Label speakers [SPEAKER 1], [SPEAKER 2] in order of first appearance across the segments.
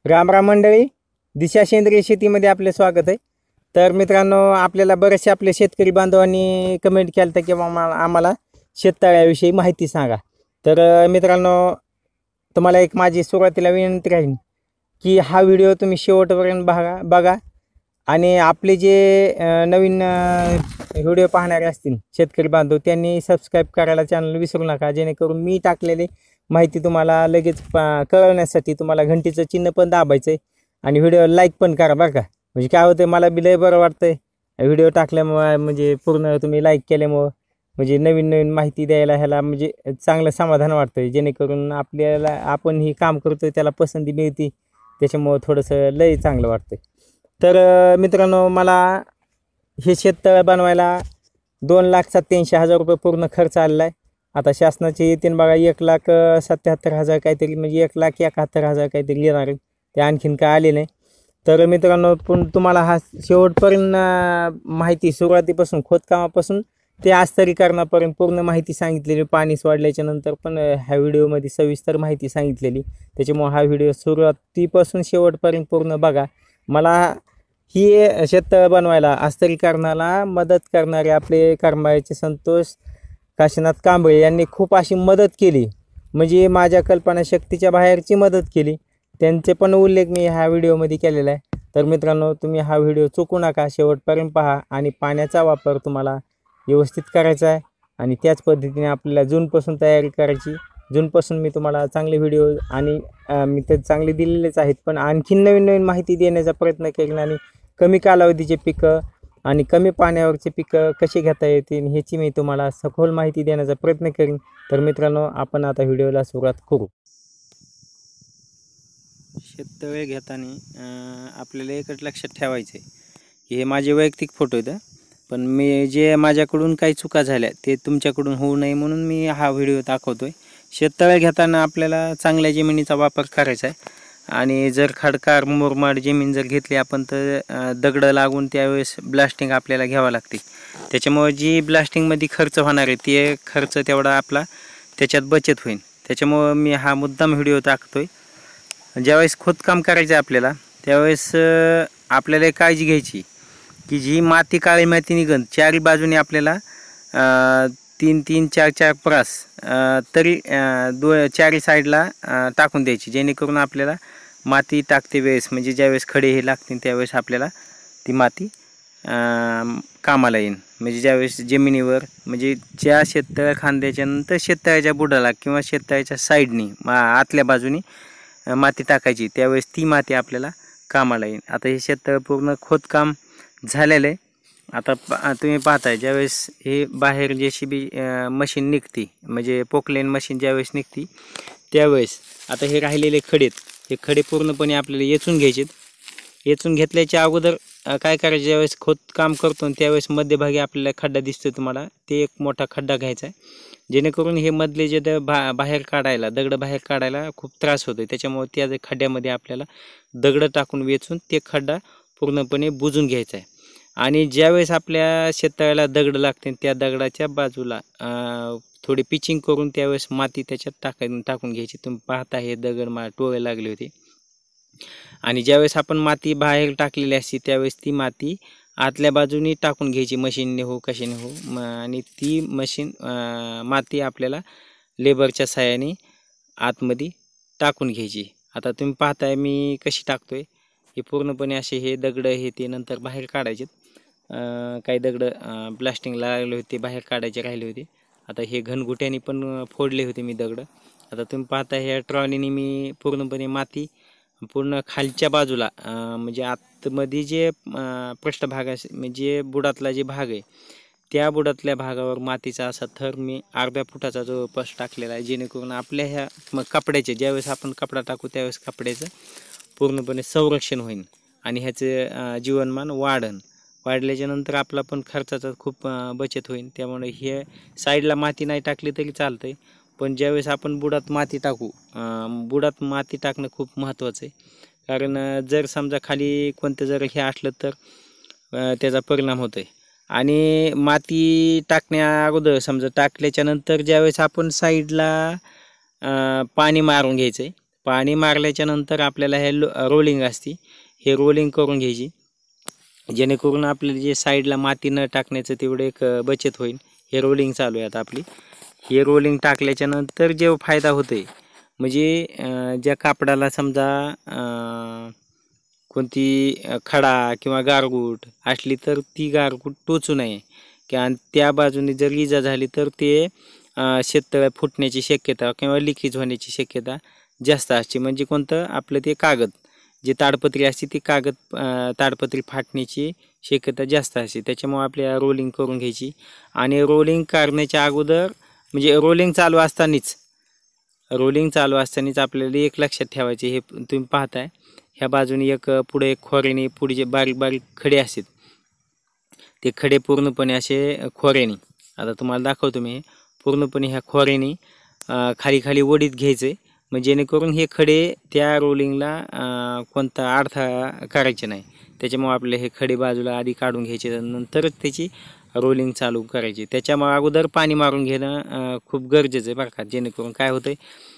[SPEAKER 1] राम राम मंडळी, दिशा सेंद्रिय शेतीमध्ये आपले स्वागत आहे. तर मित्रांनो, आपल्याला बरेचसे आपले शेतकरी बांधवांनी कमेंट केलं होतं की आम्हाला शेततळ्याविषयी माहिती सांगा. तर मित्रांनो, तुम्हाला एक माझी सुरुवातीला विनंती राहील की हा व्हिडिओ तुम्ही शेवटपर्यंत बघा आणि आपले जे नवीन व्हिडिओ पाहणारे असतील शेतकरी बांधव, त्यांनी सबस्क्राईब करायला चॅनल विसरू नका, जेणेकरून मी टाकलेले माहिती तुम्हाला लगेच कळवण्यासाठी तुम्हाला घंटीचं चिन्ह पण दाबायचं आहे आणि व्हिडिओ लाईक पण करा बरं का. म्हणजे काय होतं, मला बी लय बरं वाटतंय व्हिडिओ टाकल्यामुळे, म्हणजे पूर्ण तुम्ही लाईक केल्यामुळं म्हणजे नवीन नवीन माहिती द्यायला ह्याला म्हणजे चांगलं समाधान वाटतंय, जेणेकरून आपल्याला आपण ही काम करतोय त्याला पसंती मिळते, त्याच्यामुळं थोडंसं लय चांगलं वाटतंय. तर मित्रांनो, मला हे शेततळ बनवायला 2,87,000 रुपये पूर्ण खर्च आलेला आहे. आता शासनाचे येतील बघा 1,77,000 काहीतरी, म्हणजे 1,71,000 काहीतरी येणार आहे, ते आणखीन काय आले नाही. तर मित्रांनो, पण तुम्हाला हा शेवटपर्यंत माहिती सुरुवातीपासून खोदकामापासून ते आस्तरीकरणापर्यंत पूर्ण माहिती सांगितलेली, पाणी सोडल्याच्या नंतर पण ह्या व्हिडिओमध्ये सविस्तर माहिती सांगितलेली. त्याच्यामुळे हा व्हिडिओ सुरुवातीपासून शेवटपर्यंत पूर्ण बघा. मला ही शेततळ बनवायला आस्तरीकरणाला मदत करणारे आपले करमाळ्याचे संतोष काशीनाथ कांबळे यांनी खूप अशी मदत केली, म्हणजे माझ्या कल्पनाशक्तीच्या बाहेरची मदत केली. त्यांचे पण उल्लेख मी ह्या व्हिडिओमध्ये केलेला आहे. तर मित्रांनो, तुम्ही हा व्हिडिओ चुकू नका, शेवटपर्यंत पहा. आणि पाण्याचा वापर तुम्हाला व्यवस्थित करायचा आहे आणि त्याच पद्धतीने आपल्याला जूनपासून तयारी करायची. जूनपासून मी तुम्हाला चांगले व्हिडिओ आणि मी ते चांगले दिलेलेच आहेत, पण आणखीन नवीन नवीन माहिती देण्याचा प्रयत्न केला आणि कमी कालावधीचे पिकं आणि कमी पाण्यावरचे पिकं कशी घेता येतील ह्याची मी तुम्हाला सखोल माहिती देण्याचा प्रयत्न करीन. तर मित्रांनो, आपण आता व्हिडिओला सुरुवात करू. शेततळे घेताना आपल्याला एकच लक्षात ठेवायचं आहे की हे माझे वैयक्तिक फोटो आहेत, पण मी जे माझ्याकडून काही चुका झाल्या ते तुमच्याकडून होऊ नये म्हणून मी हा व्हिडिओ दाखवतो आहे. शेततळे घेताना आपल्याला चांगल्या जमिनीचा वापर करायचा आहे आणि जर खडकाळ मुरमाड जमीन जर घेतली आपण तर दगडं लागून त्यावेळेस ब्लास्टिंग आपल्याला घ्यावं लागते. त्याच्यामुळे जी ब्लास्टिंगमध्ये खर्च होणार आहे ते खर्च तेवढा आपला त्याच्यात बचत होईल. त्याच्यामुळं मी हा मुद्दाम व्हिडिओ टाकतो आहे. ज्यावेळेस खोदकाम करायचं आहे आपल्याला, त्यावेळेस आपल्याला काळजी घ्यायची की जी माती काळी माती निघन चारी बाजूने आपल्याला 3-3, 4-4 प्रास तरी चारी साईडला टाकून द्यायची, जेणेकरून आपल्याला माती टाकते वेळेस, म्हणजे ज्यावेळेस खडे हे लागतील त्यावेळेस आपल्याला ती माती कामाला येईल. म्हणजे ज्यावेळेस जमिनीवर, म्हणजे ज्या शेततळ खांद्याच्या नंतर शेततळ्याच्या बुडाला किंवा शेततळ्याच्या साईडनी आतल्या बाजूनी माती टाकायची, त्यावेळेस ती माती आपल्याला कामाला येईल. आता हे शेततळ पूर्ण खोदकाम झालेलं आहे. आता तुम्ही पाहताय ज्यावेळेस हे बाहेर JCB मशीन निघते, म्हणजे पोकलेन मशीन ज्यावेळेस निघते त्यावेळेस आता हे राहिलेले खडेत, हे खडे पूर्णपणे आपल्याला येचून घ्यायचे. येचून घेतल्याच्या अगोदर काय करायचं, ज्यावेळेस खोदकाम करतो त्यावेळेस मध्यभागी आपल्याला खड्डा दिसतो तुम्हाला, ते एक मोठा खड्डा घ्यायचा आहे, जेणेकरून हे मधले जे बाहेर काढायला दगड बाहेर काढायला खूप त्रास होतो. त्याच्यामुळे त्या खड्ड्यामध्ये आपल्याला दगड टाकून वेचून ते खड्डा पूर्णपणे बुजून घ्यायचा आहे. आणि ज्यावेळेस आपल्या शेततळ्याला दगड लागते त्या दगडाच्या बाजूला थोडी पिचिंग करून त्यावेळेस माती त्याच्यात टाकून घ्यायची. तुम्ही पाहता हे दगड टोळे लागले होते, आणि ज्यावेळेस आपण माती बाहेर टाकलेली असते त्यावेळेस ती माती आतल्या बाजूनी टाकून घ्यायची, मशीनने हो कशाने हो, आणि ती माती आपल्याला लेबरच्या साहाय्याने आतमध्ये टाकून घ्यायची. आता तुम्ही पाहताय मी कशी टाकतोय. हे पूर्णपणे असे हे दगड हे ते नंतर बाहेर काढायचे. काही दगड ब्लास्टिंगला लागले होते, बाहेर काढायचे राहिले होते. आता हे घनगुट्याने पण फोडले होते मी दगड. आता तुम्ही पाहता ह्या ट्रॉलीने मी पूर्णपणे माती पूर्ण खालच्या बाजूला, म्हणजे आतमध्ये जे पृष्ठभाग म्हणजे बुडातला जे भाग आहे त्या बुडातल्या भागावर मातीचा असा थर मी अर्ध्या फुटाचा जवळपास टाकलेला आहे, जेणेकरून आपल्या ह्या कपड्याचे ज्यावेळेस आपण कपडा टाकू त्यावेळेस कपड्याचं पूर्णपणे संरक्षण होईल आणि ह्याचं जीवनमान वाढल्याच्या नंतर आपला पण खर्चाचा खूप बचत होईल. त्यामुळे हे साईडला माती नाही टाकली तरी चालतं आहे, पण ज्यावेळेस आपण बुडात माती टाकू, बुडात माती टाकणं खूप महत्त्वाचं आहे. कारण जर समजा खाली कोणतं जर हे असलं तर त्याचा परिणाम होतो आहे. आणि माती टाकण्या अगोदर समजा टाकल्याच्या नंतर ज्यावेळेस आपण साईडला पाणी मारून घ्यायचं आहे. पाणी मारल्याच्या नंतर आपल्याला हे रोलिंग असते, हे रोलिंग करून घ्यायची, जेणेकरून आपल्याला जे साईडला माती न टाकण्याचं तेवढं एक बचत होईल. हे रोलिंग चालू आहे आता आपली. हे रोलिंग टाकल्याच्या नंतर जे फायदा होतोय म्हणजे ज्या कापडाला समजा कोणती खडा किंवा गारगूट असली तर ती गारगूट टोचू नये, किंवा त्या बाजूने जर इजा झाली तर ते शेततळ्यात फुटण्याची शक्यता किंवा लिकेज होण्याची शक्यता जास्त असते. म्हणजे कोणतं आपलं ते कागद जी ताडपत्री असते ती ताडपत्री फाटण्याची शक्यता जास्त असते. त्याच्यामुळे आपल्याला रोलिंग करून घ्यायची. आणि रोलिंग करण्याच्या अगोदर म्हणजे रोलिंग चालू असतानाच आपल्याला एक लक्षात ठेवायचे, हे तुम्ही पाहताय ह्या बाजूने एक पुढे एक खोऱ्याने पुढे जे बारीक बारीक खडे असतात ते खडे पूर्णपणे असे खोऱ्याने, आता तुम्हाला दाखवतो मी, पूर्णपणे ह्या खोऱ्याने खाली खाली वडीत घ्यायचे, म्हणजे जेणेकरून हे खडे त्या रोलिंगला कोणता अडथळा करायचे नाही. त्याच्यामुळे आपले हे खडे बाजूला आधी काढून घ्यायचे, नंतरच त्याची रोलिंग चालू करायची. त्याच्यामुळे अगोदर पाणी मारून घेणं खूप गरजेचं आहे बरं का, जेणेकरून काय होतं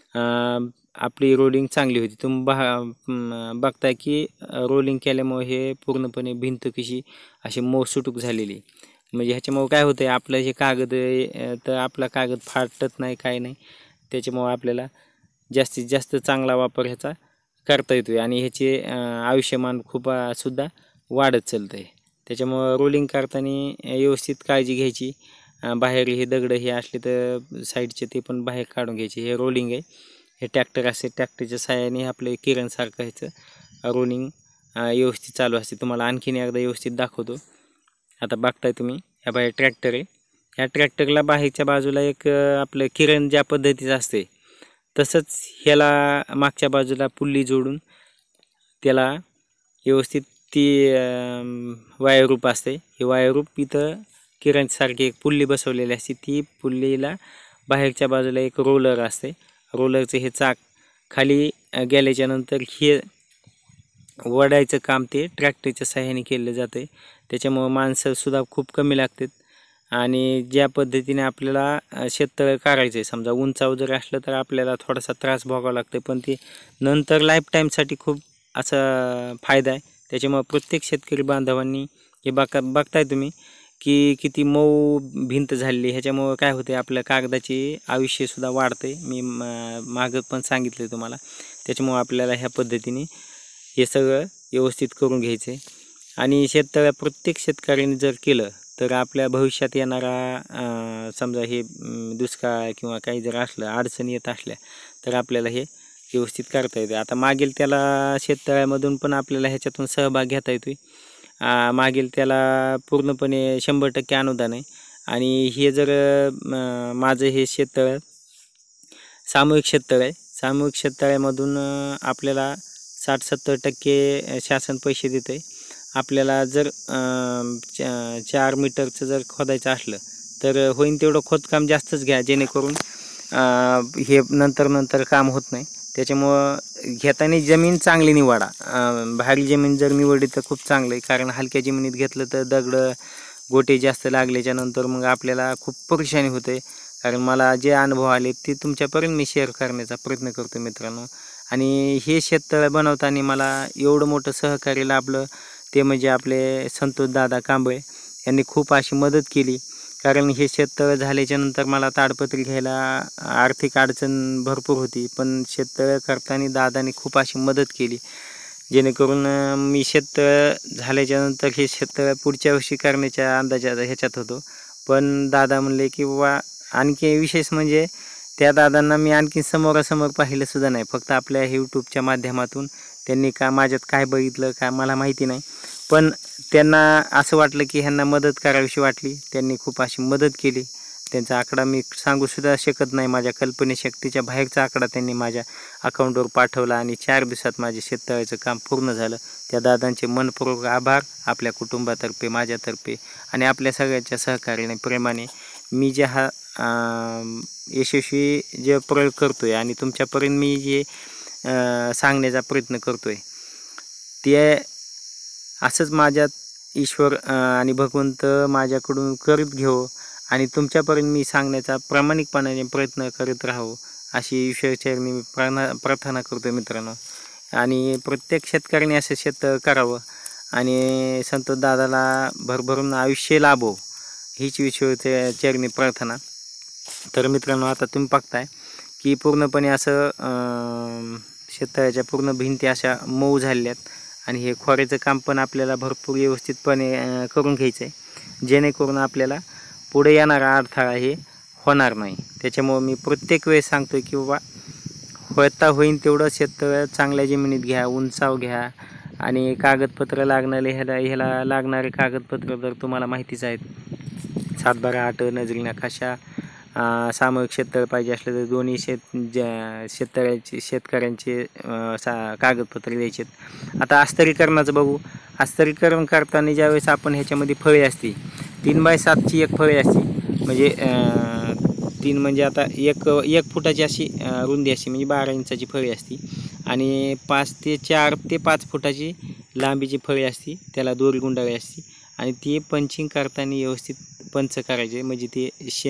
[SPEAKER 1] आपली रोलिंग चांगली होती. तुम्ही बघताय की रोलिंग केल्यामुळे हे पूर्णपणे भिंत कशी अशी मऊसूटूक झालेली, म्हणजे ह्याच्यामुळे काय होतं आपलं हे कागद तर आपला कागद फाटत नाही काय नाही. त्याच्यामुळे आपल्याला जास्तीत जास्त चांगला वापर ह्याचा करता येतो आणि ह्याचे आयुष्यमान खूप सुद्धा वाढत चालतं आहे. त्याच्यामुळं रोलिंग करताना व्यवस्थित काळजी घ्यायची. बाहेर हे दगड हे असले तर साईडचे ते पण बाहेर काढून घ्यायचे. हे रोलिंग आहे, हे ट्रॅक्टर असते, ट्रॅक्टरच्या साहाय्याने आपलं किरणसारखं ह्याचं रोलिंग व्यवस्थित चालू असते. तुम्हाला आणखीन एकदा व्यवस्थित दाखवतो. आता बघताय तुम्ही ह्या बाहेर ट्रॅक्टर आहे, ह्या ट्रॅक्टरला बाहेरच्या बाजूला एक आपलं किरण ज्या पद्धतीचं असते तसंच ह्याला मागच्या बाजूला पुल्ली जोडून त्याला व्यवस्थित ती वायरूप असते, हे वायरूप इथं किरणसारखी एक पुल्ली बसवलेली असते. ती पुल्लीला बाहेरच्या बाजूला एक रोलर असते, रोलरचं हे चाक खाली गेल्याच्या नंतर हे वडायचं काम ते ट्रॅक्टरच्या सहाय्याने केलं जातं. त्याच्यामुळं माणसंसुद्धा खूप कमी लागतात. आणि ज्या पद्धतीने आपल्याला शेततळं करायचं आहे, समजा उंचावर जर असलं तर आपल्याला थोडासा त्रास भोगावा लागतो, पण ते नंतर लाईफ टाईमसाठी खूप असा फायदा आहे. त्याच्यामुळं प्रत्येक शेतकरी बांधवांनी हे बघताय तुम्ही की किती मऊ भिंत झालेली. ह्याच्यामुळं काय होते आपल्या कागदाचे आयुष्यसुद्धा वाढते. मी मागं पण सांगितलं तुम्हाला. त्याच्यामुळं आपल्याला ह्या पद्धतीने हे सगळं व्यवस्थित करून घ्यायचं आहे. आणि शेततळ्या प्रत्येक शेतकऱ्याने जर केलं तर आपल्या भविष्यात येणारा समजा हे दुष्काळ किंवा काही जर असलं अडचणी येत असल्या तर आपल्याला हे व्यवस्थित करता येते. आता मागील त्याला शेततळ्यामधून पण आपल्याला ह्याच्यातून सहभाग घेता येतोय. मागील त्याला पूर्णपणे 100% अनुदान आहे. आणि हे जर माझं हे शेततळं सामूहिक शेततळं आहे, सामूहिक शेततळ्यामधून आपल्याला 60-70% शासन पैसे देतं आहे. आपल्याला जर 4 मीटरचं जर खोदायचं असलं तर होईन तेवढं खोदकाम जास्तच घ्या, जेणेकरून हे नंतर काम होत नाही. त्याच्यामुळं घेताना जमीन चांगली निवडा. भारी जमीन जर निवडली तर खूप चांगलं आहे, कारण हलक्या जमिनीत घेतलं तर दगड गोटे जास्त लागल्याच्या नंतर मग आपल्याला खूप परेशानी होते. कारण मला जे अनुभव आले ते तुमच्यापर्यंत मी शेअर करण्याचा प्रयत्न करतो मित्रांनो. आणि हे शेततळं बनवताना मला एवढं मोठं सहकार्य लाभलं ते म्हणजे आपले संतोषदादा कांबळे यांनी खूप अशी मदत केली. कारण हे शेततळं झाल्याच्या नंतर मला ताडपत्री घ्यायला आर्थिक अडचण भरपूर होती, पण शेततळं करताना दादाने खूप अशी मदत केली, जेणेकरून मी शेततळं झाल्याच्यानंतर हे शेततळं पुढच्या वर्षी करण्याच्या अंदाजात ह्याच्यात होतो. पण दादा म्हणले की बाबा, आणखी विशेष म्हणजे त्या दादांना मी आणखी समोरासमोर पाहिलंसुद्धा नाही, फक्त आपल्या यूट्यूबच्या माध्यमातून. त्यांनी माझ्यात काय बघितलं काय मला माहिती नाही, पण त्यांना असं वाटलं की ह्यांना मदत करावीशी वाटली. त्यांनी खूप अशी मदत केली. त्यांचा आकडा मी सांगूसुद्धा शकत नाही, माझ्या कल्पनेशक्तीच्या बाहेरचा आकडा त्यांनी माझ्या अकाउंटवर पाठवला आणि 4 दिवसात माझे शेततळ्याचं काम पूर्ण झालं. त्या दादांचे मनपूर्वक आभार आपल्या कुटुंबातर्फे, माझ्यातर्फे आणि आपल्या सगळ्यांच्या सहकार्याने प्रेमाने मी जे हा यशस्वी जे प्रयोग करतो आहे आणि तुमच्यापर्यंत मी जे सांगण्याचा प्रयत्न करतो आहे ते असंच माझ्यात ईश्वर आणि भगवंत माझ्याकडून करत घेऊ आणि तुमच्यापर्यंत मी सांगण्याचा प्रामाणिकपणाने प्रयत्न करत राहावं, अशी ईश्वरचरणी मी प्रार्थना करतो मित्रांनो. आणि प्रत्येक शेतकऱ्याने असं शेत करावं आणि संतोष दादाला भरभरून आयुष्य लाभो हीच ईश्वरचरणी प्रार्थना. तर मित्रांनो, आता तुम्ही बघताय की पूर्णपणे असं शेताच्या पूर्ण भिंती अशा मऊ झालेल्या आहेत आणि हे खोऱ्याचं काम पण आपल्याला भरपूर व्यवस्थितपणे करून घ्यायचं आहे, जेणेकरून आपल्याला पुढे येणारा अडथळा हे होणार नाही. त्याच्यामुळं मी प्रत्येक वेळेस सांगतो की बाबा होता होईन तेवढं शेत चांगल्या जमिनीत घ्या, उंचाव घ्या. आणि कागदपत्र लागणारे ह्याला लागणारे कागदपत्र तर तुम्हाला माहितीच आहेत. 7/8 नजरी नकाशा, सामूहिक शेततळ पाहिजे असलं तर दोन्ही शेतकऱ्यांचे कागदपत्र द्यायचे. आता अस्तरीकरणाचं बघू. अस्तरीकरण करताना ज्यावेळेस आपण ह्याच्यामध्ये फळे असते 3x7ची एक फळे असते, म्हणजे 3 म्हणजे आता एक फुटाची अशी रुंदी असते, म्हणजे 12 इंचाची फळी असते. आणि 4 ते 5 फुटाची लांबीची फळी असते, त्याला दोरी गुंडाळी असते. आणि ती पंचिंग करताना व्यवस्थित पंच करायचे, म्हणजे ते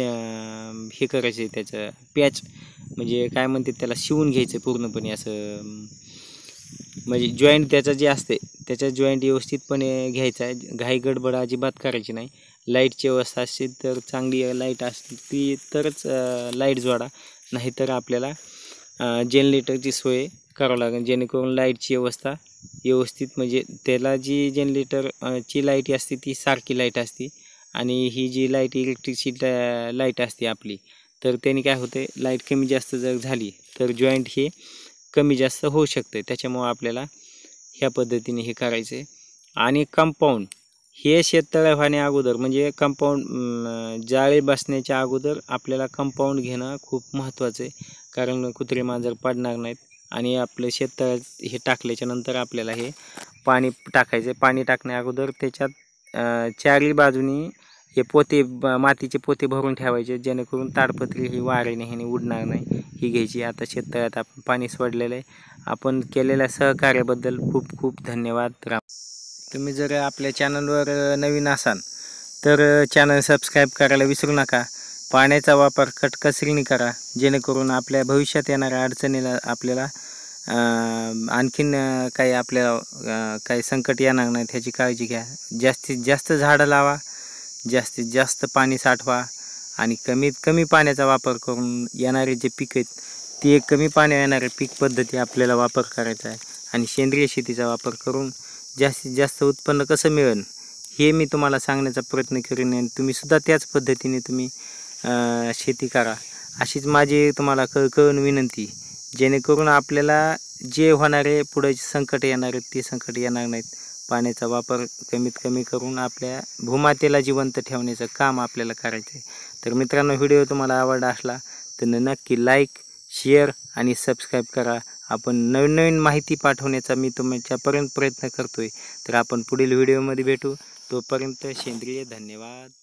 [SPEAKER 1] हे करायचे, त्याचं पॅच म्हणजे काय म्हणते त्याला, शिवून घ्यायचं पूर्णपणे असं. म्हणजे जॉईंट त्याचं जे असते त्याच्या जॉईंट व्यवस्थितपणे घ्यायचा आहे. घाई गडबड अजिबात करायची नाही. लाईटची व्यवस्था असेल तर चांगली लाईट असते ती तरच लाईट जोडा, नाहीतर आपल्याला जनरेटरची सोय करावं लागेल, जेणेकरून लाईटची व्यवस्था व्यवस्थित, म्हणजे त्याला जी जनरेटरची लाईट असते ती सारखी लाईट असते. आणि ही जी लाईट इलेक्ट्रिसिटी लाईट असते आपली, तर त्याने काय होते, लाईट कमी जास्त जर झाली तर जॉईंट हे कमी जास्त होऊ शकते. त्याच्यामुळं आपल्याला ह्या पद्धतीने हे करायचं आहे. आणि कंपाऊंड हे शेततळे होण्या अगोदर, म्हणजे कंपाऊंड जाळी बसण्याच्या अगोदर आपल्याला कंपाऊंड घेणं खूप महत्त्वाचं आहे, कारण कुत्रे मांजर पडणार नाहीत. आणि आपलं शेततळ हे टाकल्याच्या नंतर आपल्याला हे पाणी टाकायचं. पाणी टाकण्या अगोदर त्याच्यात चारही बाजूनी हे पोते, मातीचे पोते भरून ठेवायचे, जेणेकरून ताडपत्री ही वाऱ्याने ह्याने उडणार नाही, ही घ्यायची. आता शेततळ्यात आपण पाणी सोडलेलं आहे. आपण केलेल्या सहकार्याबद्दल खूप खूप धन्यवाद. तुम्ही जर आपल्या चॅनलवर नवीन असाल तर चॅनल सबस्क्राईब करायला विसरू नका. पाण्याचा वापर कटकसरीने करा, जेणेकरून आपल्या भविष्यात येणाऱ्या अडचणीला आपल्याला आणखीन काही आपल्याला काही संकट येणार नाही ह्याची काळजी घ्या. जास्तीत जास्त झाडं लावा, जास्तीत जास्त पाणी साठवा आणि कमीत कमी पाण्याचा वापर करून येणारे जे पीक आहेत ते कमी पाणी येणारे पीक पद्धती आपल्याला वापर करायचा आहे. आणि सेंद्रिय शेतीचा वापर करून जास्तीत जास्त उत्पन्न कसं मिळेल हे मी तुम्हाला सांगण्याचा प्रयत्न करेन. आणि तुम्हीसुद्धा त्याच पद्धतीने तुम्ही शेती करा, अशीच माझी तुम्हाला कळकळून विनंती, जेणेकरून आपल्याला जे होणारे पुढे संकट येणार आहेत ते संकट येणार नाहीत. पाण्याचा वापर कमीत कमी करून आपल्या भूमातेला जिवंत ठेवण्याचं काम आपल्याला करायचं आहे. तर मित्रांनो, व्हिडिओ तुम्हाला आवडला असला तर नक्की लाईक, शेअर आणि सबस्क्राईब करा. आपण नवीन नवीन माहिती पाठवण्याचा मी तुमच्यापर्यंत प्रयत्न करतोय. तर आपण पुढील व्हिडिओमध्ये भेटू. तोपर्यंत सेंद्रिय धन्यवाद.